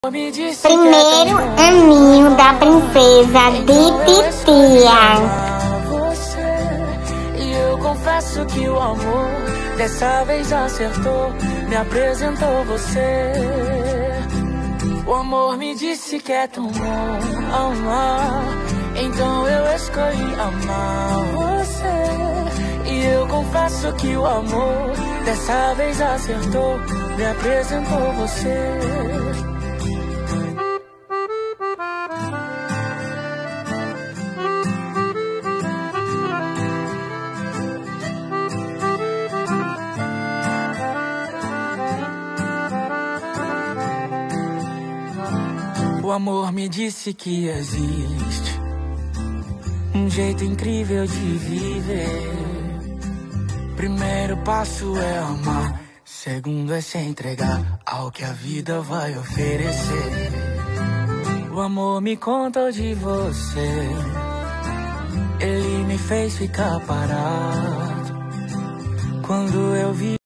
Primeiro aninho da princesa de titia. E eu confesso que o amor dessa vez acertou, me apresentou você. O amor me disse que é tão bom amar, então eu escolhi amar você. E eu confesso que o amor dessa vez acertou, me apresentou você. O amor me disse que existe um jeito incrível de viver. Primeiro passo é amar, segundo é se entregar ao que a vida vai oferecer. O amor me contou de você, ele me fez ficar parado quando eu vi